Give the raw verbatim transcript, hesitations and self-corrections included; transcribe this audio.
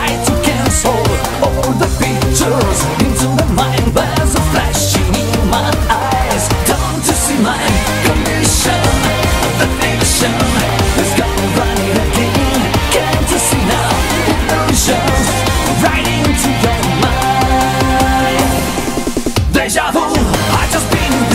to cancel all the pictures into the mind. There's a flashing in my eyes. Don't you see my condition? The nation is gone right again. Can't you see now? Illusions right into your mind. Deja vu, I just been